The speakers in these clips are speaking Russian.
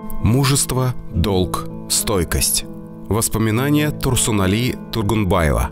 Мужество, долг, стойкость. Воспоминания Турсунали Тургунбаева.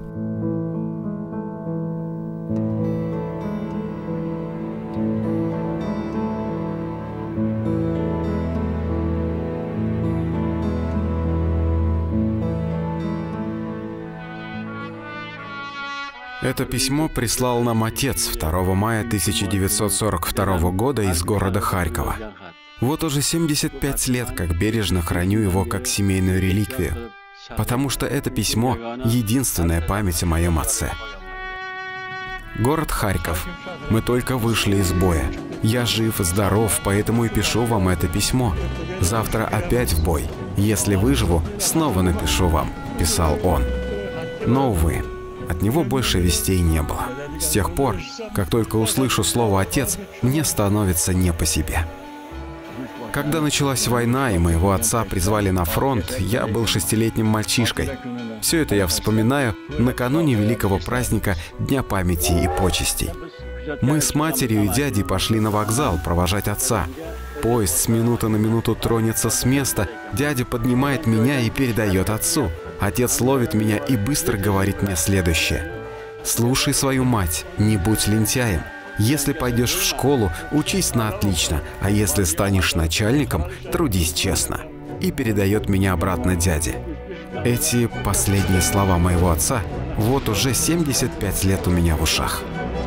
Это письмо прислал нам отец 2 мая 1942 года из города Харькова. Вот уже 75 лет, как бережно храню его как семейную реликвию, потому что это письмо — единственная память о моем отце. Город Харьков. Мы только вышли из боя. Я жив и здоров, поэтому и пишу вам это письмо. Завтра опять в бой. Если выживу, снова напишу вам, писал он. Но, увы, от него больше вестей не было. С тех пор, как только услышу слово «отец», мне становится не по себе. Когда началась война и моего отца призвали на фронт, я был 6-летним мальчишкой. Все это я вспоминаю накануне великого праздника Дня памяти и почестей. Мы с матерью и дядей пошли на вокзал провожать отца. Поезд с минуты на минуту тронется с места, дядя поднимает меня и передает отцу. Отец ловит меня и быстро говорит мне следующее: «Слушай свою мать, не будь лентяем. Если пойдешь в школу, учись на отлично, а если станешь начальником, трудись честно». И передает меня обратно дяде. Эти последние слова моего отца вот уже 75 лет у меня в ушах.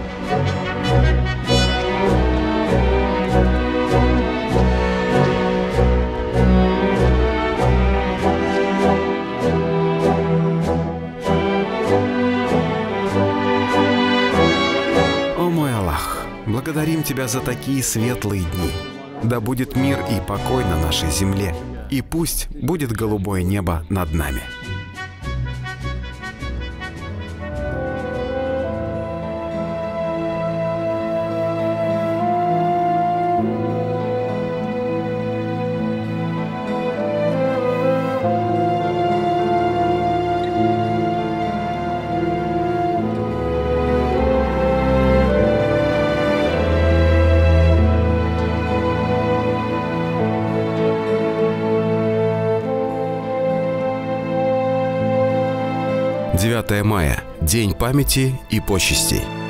Благодарим Тебя за такие светлые дни. Да будет мир и покой на нашей земле, и пусть будет голубое небо над нами. «9 мая. День памяти и почестей».